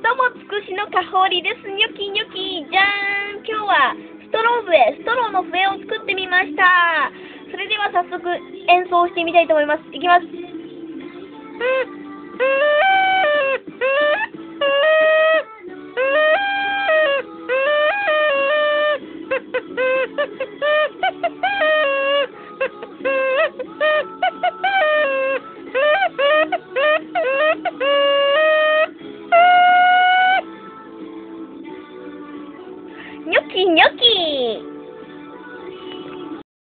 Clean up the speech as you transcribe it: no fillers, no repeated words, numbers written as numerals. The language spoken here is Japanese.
ともつくしのかほりです。ニョキニョキ。じゃーん。今日はストロー笛、ストローの笛を作ってみました。それでは早速演奏してみたいと思います。いきます。